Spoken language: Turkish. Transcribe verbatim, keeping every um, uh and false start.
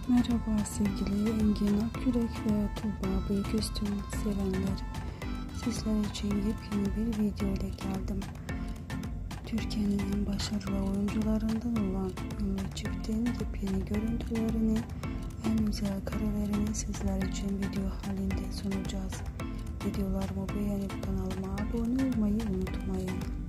Merhaba sevgili Engin Akyürek ve Tuğba Büyüküstün sevenler. Sizler için yepyeni bir video ile geldim. Türkiye'nin en başarılı oyuncularından olan ünlü çiftin yepyeni görüntülerini, en güzel karelerini sizler için video halinde sunacağız. Videolarımı beğenip kanalıma abone olmayı unutmayın.